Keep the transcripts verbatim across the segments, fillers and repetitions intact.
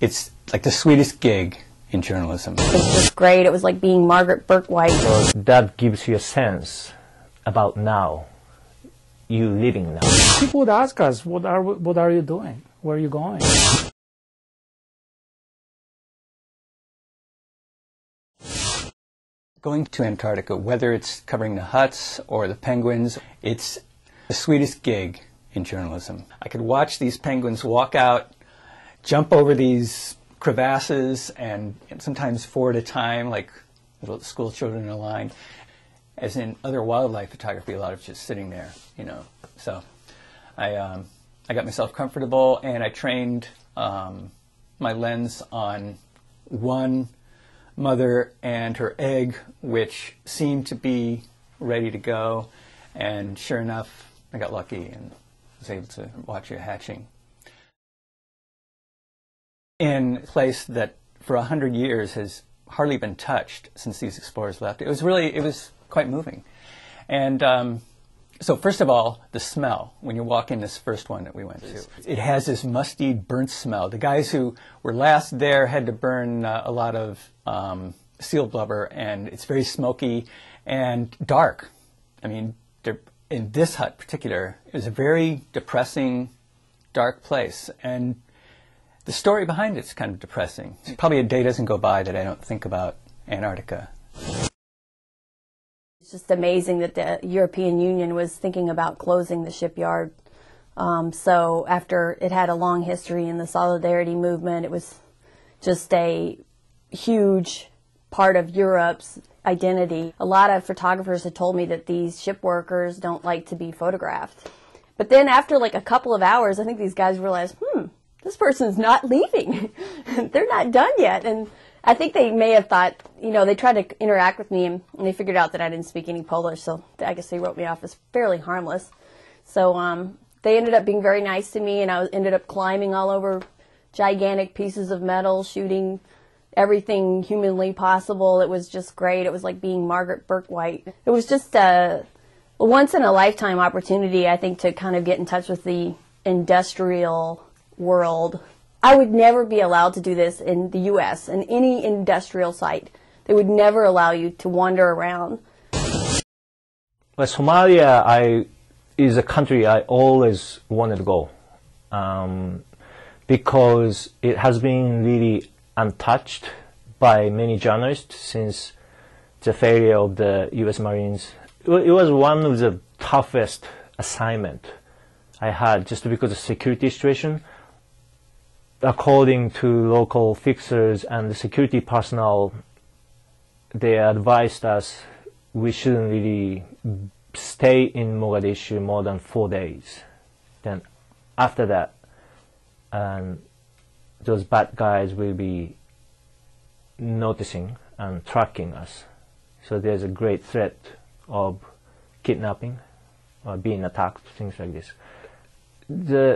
It's like the sweetest gig in journalism. It was just great. It was like being Margaret Burke-White. So that gives you a sense about now, you living now. People would ask us, what are, what are you doing? Where are you going? Going to Antarctica, whether it's covering the huts or the penguins, it's the sweetest gig in journalism. I could watch these penguins walk out, jump over these crevasses, and, and sometimes four at a time, like little school children in a line. As in other wildlife photography, a lot of just sitting there, you know. So I, um, I got myself comfortable, and I trained um, my lens on one mother and her egg, which seemed to be ready to go, and sure enough, I got lucky and was able to watch it hatching. In a place that for a hundred years has hardly been touched since these explorers left, it was really, it was quite moving. And um, so first of all, the smell, when you walk in this first one that we went to, it has this musty, burnt smell. The guys who were last there had to burn uh, a lot of um, seal blubber, and it's very smoky and dark. I mean, in this hut in particular, it was a very depressing, dark place. And the story behind it's kind of depressing. Probably a day doesn't go by that I don't think about Antarctica. It's just amazing that the European Union was thinking about closing the shipyard. Um, so after it had a long history in the Solidarity movement, it was just a huge part of Europe's identity. A lot of photographers had told me that these ship workers don't like to be photographed. But then after like a couple of hours, I think these guys realized, hmm, this person's not leaving. They're not done yet. And I think they may have thought, you know, they tried to interact with me, and, and they figured out that I didn't speak any Polish, so I guess they wrote me off as fairly harmless. So um, they ended up being very nice to me, and I was, ended up climbing all over gigantic pieces of metal, shooting everything humanly possible. It was just great. It was like being Margaret Burke-White. It was just a, a once-in-a-lifetime opportunity, I think, to kind of get in touch with the industrial world. I would never be allowed to do this in the U S, in any industrial site. They would never allow you to wander around. Well, Somalia I, is a country I always wanted to go um, because it has been really untouched by many journalists since the failure of the U S Marines. It was one of the toughest assignments I had just because of the security situation. According to local fixers and the security personnel, they advised us we shouldn't really stay in Mogadishu more than four days. Then after that, um, those bad guys will be noticing and tracking us. So there's a great threat of kidnapping or being attacked, things like this. The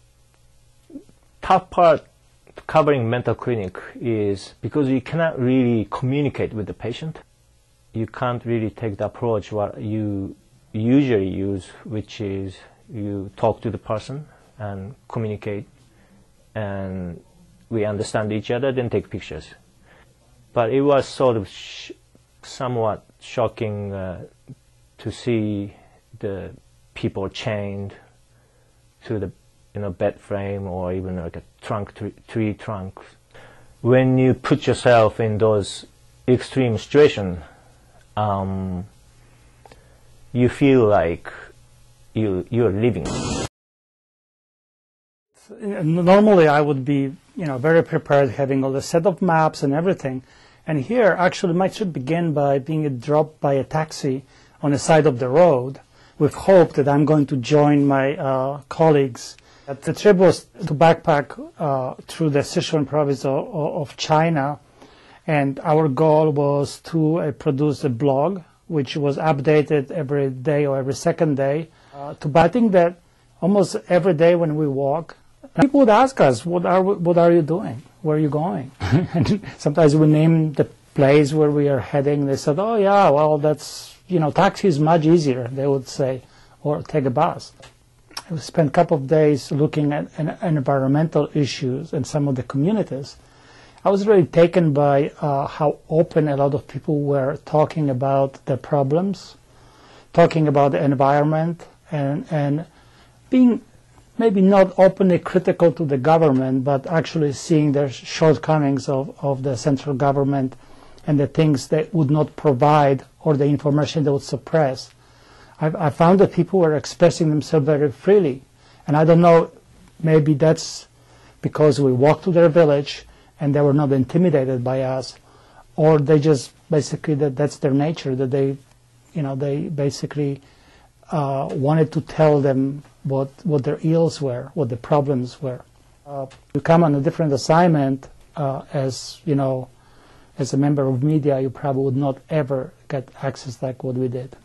tough part covering mental clinic is because you cannot really communicate with the patient. You can't really take the approach what you usually use, which is you talk to the person and communicate, and we understand each other, then take pictures. But it was sort of sh somewhat shocking uh, to see the people chained to the you know, bed frame or even like a trunk, tree, tree trunk. When you put yourself in those extreme situations, um, you feel like you, you're living. Normally I would be, you know, very prepared, having all the set of maps and everything. And here, actually, my trip began by being dropped by a taxi on the side of the road with hope that I'm going to join my uh, colleagues. The trip was to backpack uh, through the Sichuan province of, of China, and our goal was to uh, produce a blog which was updated every day or every second day. Uh, to, but I think that almost every day when we walk, people would ask us, what are, what are you doing? Where are you going? And sometimes we name the place where we are heading. They said, oh yeah, well that's, you know, taxi is much easier, they would say, or take a bus. I spent a couple of days looking at an, environmental issues in some of the communities. I was really taken by uh, how open a lot of people were talking about their problems, talking about the environment, and, and being maybe not openly critical to the government, but actually seeing the shortcomings of, of the central government and the things they would not provide or the information they would suppress. I, I found that people were expressing themselves very freely. And I don't know, maybe that's because we walked to their village and they were not intimidated by us, or they just basically, that that's their nature, that they, you know, they basically uh, wanted to tell them what, what their ills were, what the problems were. Uh, you come on a different assignment uh, as, you know, as a member of media, you probably would not ever get access like what we did.